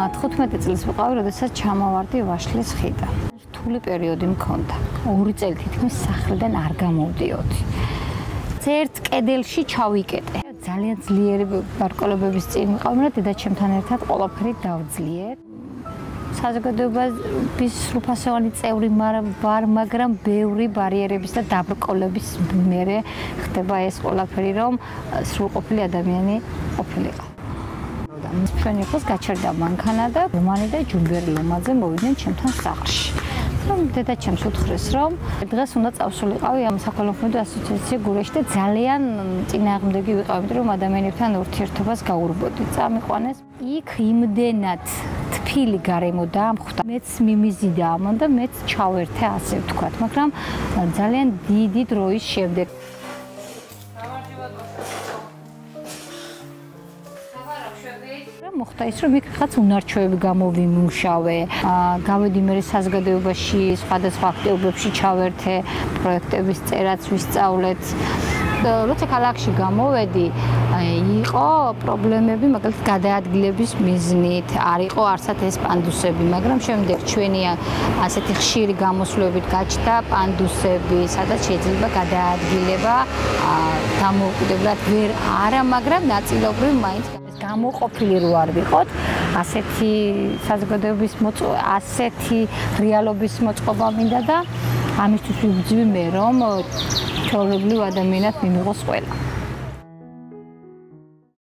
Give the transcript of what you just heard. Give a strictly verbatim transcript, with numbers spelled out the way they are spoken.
თხუთმეტი წელს ვიყავი, როდესაც ჩამოვარდი ვაშლის ხიდან. რთული პერიოდი მქონდა. ორი წელი თითქმის სახლიდან არ გამოვდიოდი. ერთ კედელში ჩავიკეტე. ძალიან ძლიერი გარკვეულების წინ ვიყავი, მაგრამ დედაჩემთან ერთად ყველაფერი დავძლიერ. საზოგადოების სრულფასოვანი წევრი ვარ, მაგრამ ბევრი ბარიერების და დაბრკოლების მერე ხდება ეს ყველაფერი, რომ სრულყოფილი ადამიანი ყოფილიყო. ჩვენ იყოს გაჩერდა მანქანა და რომანი და ჯუმბერი ლომაძე მოვიდნენ ჩემთან სახლში. დედაჩემს უთხრეს, რომ დღეს უნდა წავსულიყავი ამ საქველმოქმედო ასოციაცია გურიაში და ძალიან წინააღმდეგი ვიყავი, იმიტომ რომ ადამიანებთან ურთიერთობას გაურბოდი. წამიყვანეს. იქ იმდენად თბილი გარემო დაამხვრდა, მეც მიმიზი დაამონდა, მეც ჩავერთე, ასე ვთქვათ, მაგრამ ძალიან დიდი დროის შემდეგ. მოხდა ის, რომ იქ რაღაც უნარჩვევები გამოვიმუშავე, გავედი მე საზოგადოებაში, სხვადასხვა აქტივობებში ჩავერთე, პროექტების წერაც ვისწავლეთ. როცა ქალაქში გამოვედი, იყო პრობლემები, მაგალითად გადაადგილების მიზნით, არ იყო არსად ეს პანდუსები, მაგრამ შემდეგ ჩვენი ასეთი ხშირი გამოსვლებით გაჩნდა პანდუსები, სადაც შეიძლება გადაადგილება დამოუკიდებლად ვერ არა, მაგრამ ნაწილობრივ მაინც გამოყოფილი რო არ ვიყოთ, ასეთი საზოგადოების მოწყობა, ასეთი რეალობის მოწყობა მინდა და ამისთვის ვიბრძვი მე, რომ ჩვეულებრივ ადამიანად მიმიღოს ყველა.